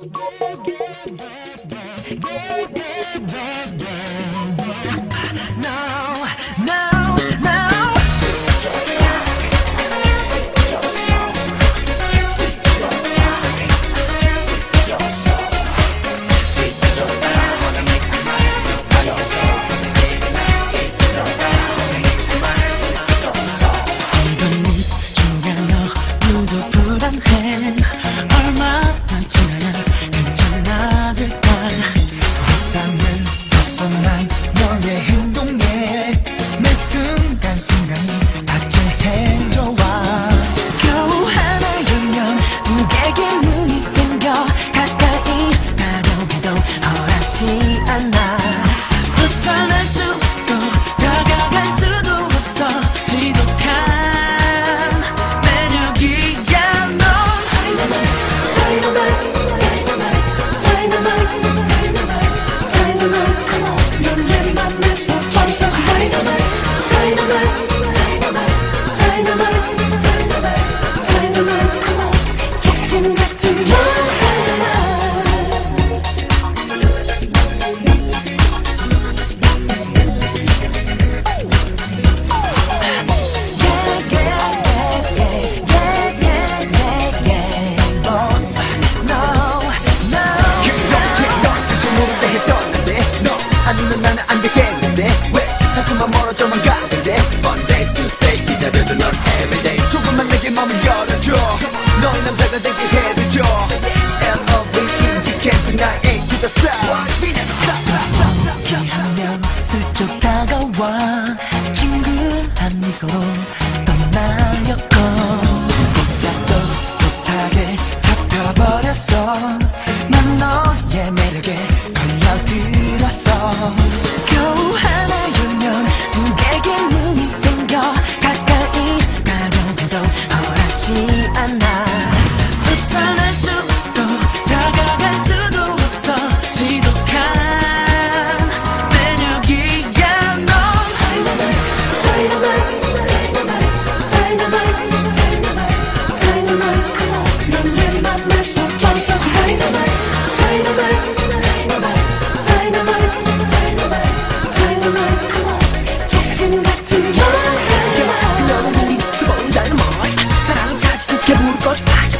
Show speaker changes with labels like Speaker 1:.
Speaker 1: 아니면 나는 안 되겠는데 왜 자꾸만 멀어져만 가는데 One day to stay 기다려도 넌 everyday 조금만 내게 마음을 열어줘 너의 남자가 되게 해줘 L-O-V-E you can't deny A to the side
Speaker 2: 얘기하면 슬쩍 다가와 친근한 미소로 떠나려고 꼼짝도 못하게 잡혀버렸어 난 너의 매력에 걸려들었어 겨우 하나 열면 두 개의 눈이 생겨 가까이 가려고도 허락지 않아 벗어날 수도 다가갈 수도 없어 지독한 매력이야 넌 Dynamite, dynamite, dynamite, dynamite, dynamite Come on 넌 얘를 만나서 멈춰지 Dynamite, dynamite, dynamite, dynamite, dynamite, dynamite Come on 예금 같은 넌 Dynamite 너는 눈이 뜨거운 Dynamite 사랑은 타지 않게 불을 꺼줘